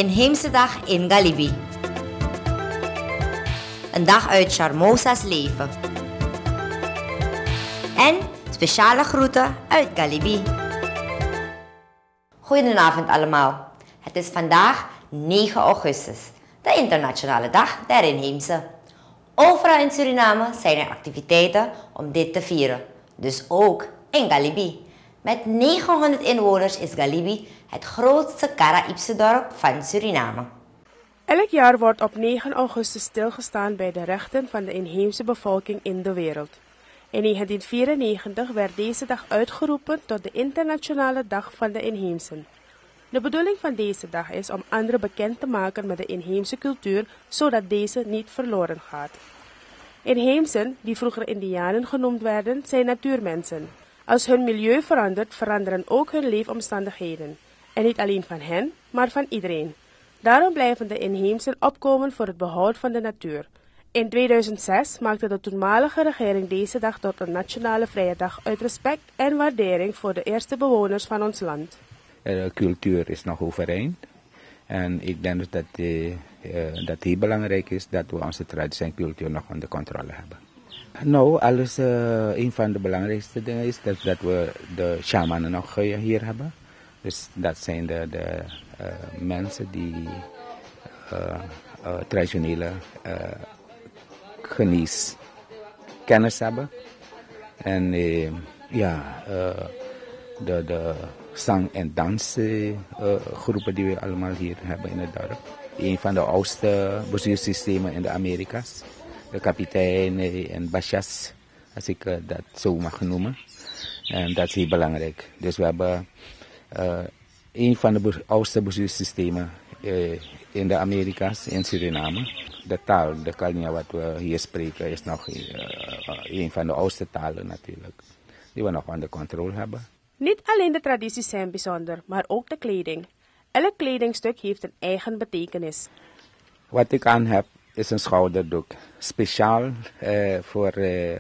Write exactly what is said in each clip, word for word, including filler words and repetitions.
Inheemse dag in Galibi. Een dag uit Charmosa's leven. En speciale groeten uit Galibi. Goedenavond allemaal. Het is vandaag negen augustus, de internationale dag der inheemse. Overal in Suriname zijn er activiteiten om dit te vieren. Dus ook in Galibi. Met negenhonderd inwoners is Galibi het grootste Caraïbse dorp van Suriname. Elk jaar wordt op negen augustus stilgestaan bij de rechten van de inheemse bevolking in de wereld. In negentien vierennegentig werd deze dag uitgeroepen tot de Internationale Dag van de Inheemsen. De bedoeling van deze dag is om anderen bekend te maken met de inheemse cultuur, zodat deze niet verloren gaat. Inheemsen, die vroeger Indianen genoemd werden, zijn natuurmensen. Als hun milieu verandert, veranderen ook hun leefomstandigheden. En niet alleen van hen, maar van iedereen. Daarom blijven de inheemsen opkomen voor het behoud van de natuur. In tweeduizend zes maakte de toenmalige regering deze dag tot een nationale vrije dag uit respect en waardering voor de eerste bewoners van ons land. De cultuur is nog overeind. En ik denk dus dat het uh, heel belangrijk is dat we onze traditie en cultuur nog onder controle hebben. Nou, alles, uh, een van de belangrijkste dingen is dat, dat we de shamanen nog uh, hier hebben. Dus dat zijn de, de uh, mensen die uh, uh, traditionele uh, geneeskennis hebben. En uh, ja, uh, de, de zang- en dansgroepen uh, die we allemaal hier hebben in het dorp. Een van de oudste bestuurssystemen in de Amerika's. De kapitein en basjas, als ik uh, dat zo mag noemen. En dat is heel belangrijk. Dus we hebben uh, een van de be- oudste bestuurssystemen uh, in de Amerika's, in Suriname. De taal, de Kalnia wat we hier spreken, is nog uh, een van de oudste talen natuurlijk. Die we nog onder controle hebben. Niet alleen de tradities zijn bijzonder, maar ook de kleding. Elk kledingstuk heeft een eigen betekenis. Wat ik aan heb is een schouderdoek. Speciaal uh, voor uh, uh,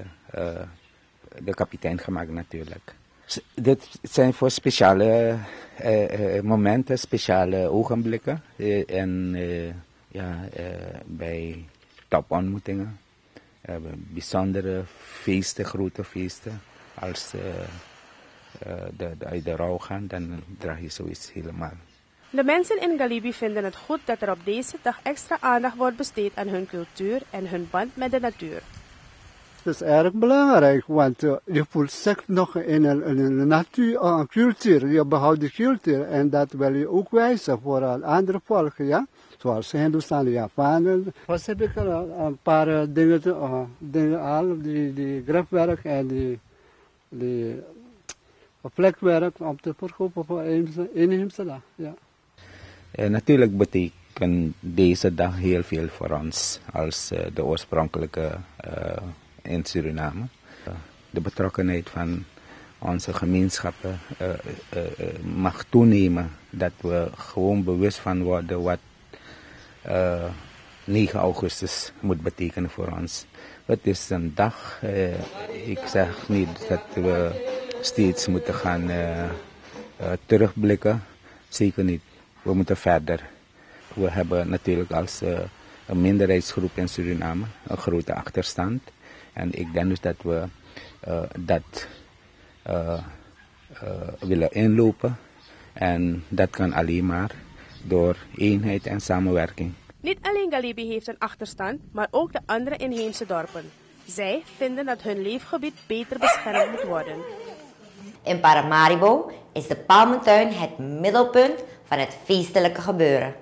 de kapitein gemaakt natuurlijk. S- dit zijn voor speciale uh, uh, momenten, speciale ogenblikken. Uh, en uh, ja, uh, bij topontmoetingen. Uh, bijzondere feesten, grote feesten. Als uh, uh, de, de, uit de rouw gaan, dan draag je zoiets helemaal. De mensen in Galibi vinden het goed dat er op deze dag extra aandacht wordt besteed aan hun cultuur en hun band met de natuur. Dat is erg belangrijk, want uh, je voelt zich nog in een, in een natuur, uh, cultuur, je behoudt de cultuur en dat wil je ook wijzen voor uh, andere volken, ja. Zoals Hindustan, de Japanen. Pas heb ik uh, een paar uh, dingen, uh, dingen al, die, die grafwerk en die, die uh, vlekwerk om te verkopen voor een inheemse dag, ja. Uh, natuurlijk betekent deze dag heel veel voor ons als uh, de oorspronkelijke uh, in Suriname. Uh, de betrokkenheid van onze gemeenschappen uh, uh, uh, mag toenemen. Dat we gewoon bewust van worden wat uh, negen augustus moet betekenen voor ons. Het is een dag, uh, ik zeg niet dat we steeds moeten gaan uh, uh, terugblikken. Zeker niet. We moeten verder. We hebben natuurlijk als uh, een minderheidsgroep in Suriname een grote achterstand. En ik denk dus dat we uh, dat uh, uh, willen inlopen. En dat kan alleen maar door eenheid en samenwerking. Niet alleen Galibi heeft een achterstand, maar ook de andere inheemse dorpen. Zij vinden dat hun leefgebied beter beschermd moet worden. In Paramaribo is de Palmentuin het middelpunt van het feestelijke gebeuren.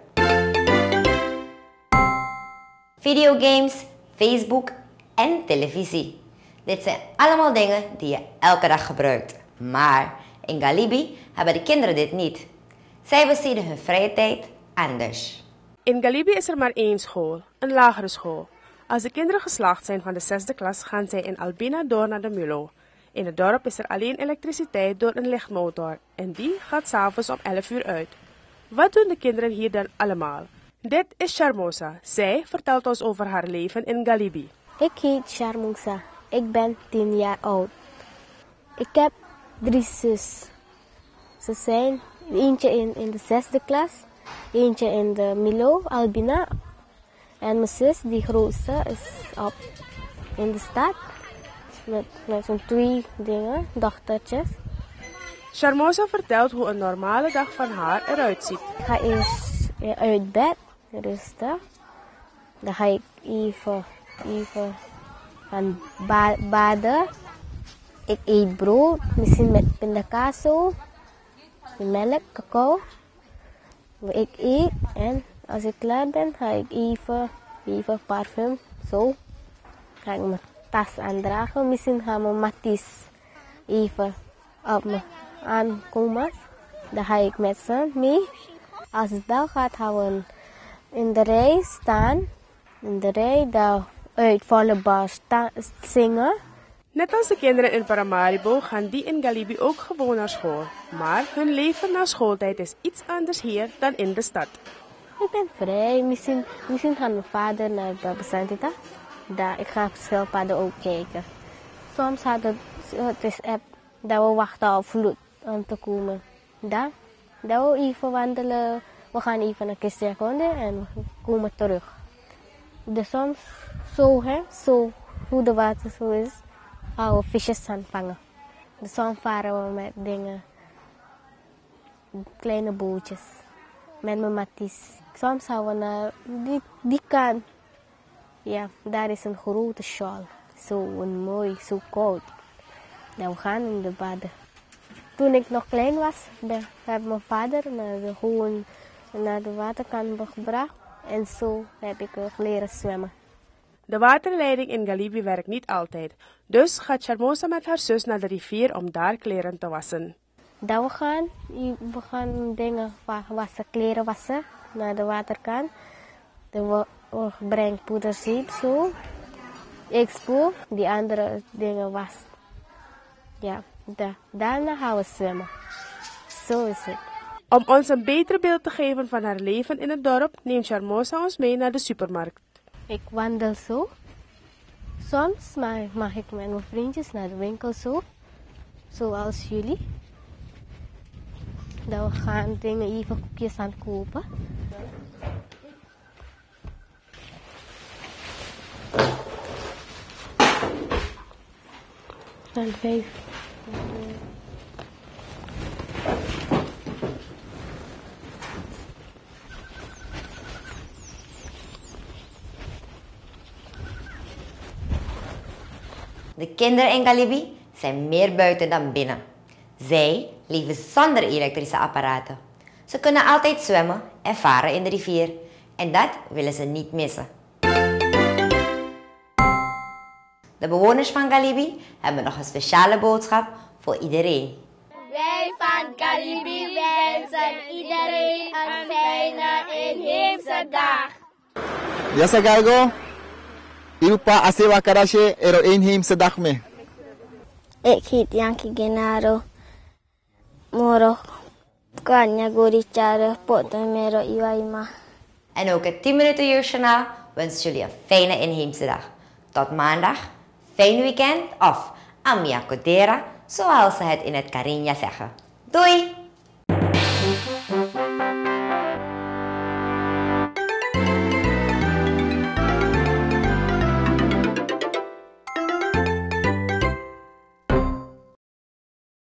Videogames, Facebook en televisie. Dit zijn allemaal dingen die je elke dag gebruikt. Maar in Galibi hebben de kinderen dit niet. Zij besteden hun vrije tijd anders. In Galibi is er maar één school, een lagere school. Als de kinderen geslaagd zijn van de zesde klas, gaan zij in Albina door naar de Mulo. In het dorp is er alleen elektriciteit door een lichtmotor en die gaat 's avonds om elf uur uit. Wat doen de kinderen hier dan allemaal? Dit is Charmosa. Zij vertelt ons over haar leven in Galibi. Ik heet Charmosa. Ik ben tien jaar oud. Ik heb drie zus. Ze zijn eentje in, in de zesde klas Eentje in de Milo, Albina. En mijn zus, die grootste, is op in de stad. Met, met zo'n twee dingen, dochtertjes. Charmosa vertelt hoe een normale dag van haar eruit ziet. Ik ga eerst uit bed, rustig. Dan ga ik even, even gaan ba baden. Ik eet brood, misschien met pindakaas zo. Melk, cacao. Ik eet en als ik klaar ben, ga ik even, even parfum, zo. Ga ik mijn tas aandragen. Misschien gaan mijn matties even op me aankomen. Dan ga ik met ze mee. Als het bel gaat, gaan we in de rij staan. In de rij, daar uit volle bars zingen. Net als de kinderen in Paramaribo gaan die in Galibi ook gewoon naar school. Maar hun leven na schooltijd is iets anders hier dan in de stad. Ik ben vrij. Misschien, misschien gaat mijn vader naar Baba Santita. Daar, ik ga op schildpadden ook kijken. Soms had het, het is app dat we wachten op vloed om te komen. Daar, dat we even wandelen. We gaan even naar Kistiakonde en we komen terug. Dus soms zo, hè, zo hoe de water zo is, gaan we visjes aanvangen. Dus soms varen we met dingen, kleine bootjes, met mijn matties. Soms gaan we naar die, die kant. Ja, daar is een grote sjaal. Zo mooi, zo koud. Dan we gaan in de baden. Toen ik nog klein was, heb mijn vader me gewoon naar de waterkant gebracht. En zo heb ik leren zwemmen. De waterleiding in Galibi werkt niet altijd. Dus gaat Charmosa met haar zus naar de rivier om daar kleren te wassen. Dat we gaan, we gaan dingen wassen, kleren wassen naar de waterkant. Dan we, we brengen poederzeep zo. Ik spoel, die andere dingen was. Ja, da, daarna gaan we zwemmen. Zo is het. Om ons een beter beeld te geven van haar leven in het dorp, neemt Charmosa ons mee naar de supermarkt. Ik wandel zo. Soms mag ik met mijn vriendjes naar de winkel zo. Zoals jullie. Dan we gaan dingen even koekjes aan kopen. Dan vijf. De kinderen in Galibi zijn meer buiten dan binnen. Zij leven zonder elektrische apparaten. Ze kunnen altijd zwemmen en varen in de rivier. En dat willen ze niet missen. De bewoners van Galibi hebben nog een speciale boodschap voor iedereen. Wij van Galibi wensen iedereen een fijne inheemse dag. Yasa Galgo, Irupa Asewa Karashe ero inheemse dag me. Ik heet Yankee Genaro. Moro Kanya Gorichare Potemero Iwaima. En ook het tien minuten jeugdjournaal wenst jullie een fijne inheemse dag. Tot maandag, fijn weekend of Amia Kodera, zoals ze het in het Karinya zeggen. Doei!